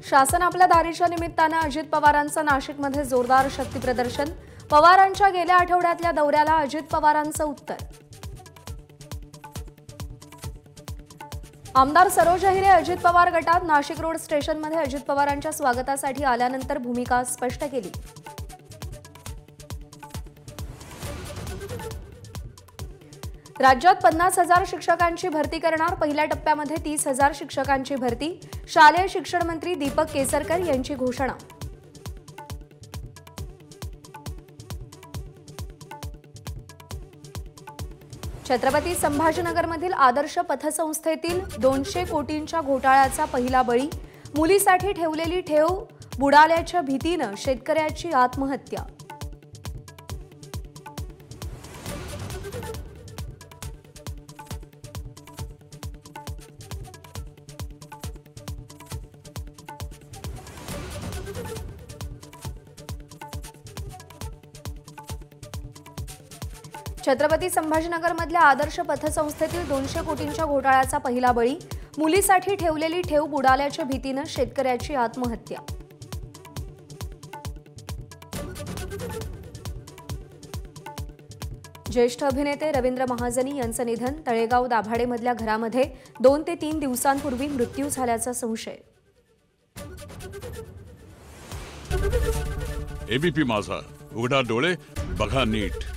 शासन आपल्या दारीच्या निमित्तानं अजित पवारांचं नाशिकमध्ये जोरदार शक्तीप्रदर्शन। पवारांच्या गेल्या आठवड्यातल्या दौऱ्याला अजित पवारांचं उत्तर। आमदार सरोज अहिरे अजित पवार गटात नाशिक रोड स्टेशनमध्ये अजित पवारांच्या स्वागतासाठी आल्यानंतर भूमिका स्पष्ट केली। राज्यात 50,000 शिक्षकांची भरती करणार। पहिल्या टप्प्यामध्ये 30,000 शिक्षकांची भरती। शालेय शिक्षण मंत्री दीपक केसरकर यांची घोषणा। छत्रपती संभाजीनगरमधील आदर्श पतसंस्थेतील 200 कोटींच्या घोटाळ्याचा पहिला बळी। मुलीसाठी ठेवलेली ठेव बुडाल्याच्या भीतीनं शेतकऱ्याची आत्महत्या। छत्रपती संभाजीनगरमधल्या आदर्श पतसंस्थेतील 200 कोटींच्या घोटाळ्याचा पहिला बळी। मुलीसाठी ठेवलेली ठेव बुडाल्याच्या भीतीनं शेतकऱ्याची आत्महत्या। ज्येष्ठ अभिनेते रवींद्र महाजनी यांचं निधन। तळेगाव दाभाडेमधल्या घरामध्ये 2 ते 3 दिवसांपूर्वी मृत्यू झाल्याचा संशय। एबीपी माझा, उघडा डोळे बघा नीट।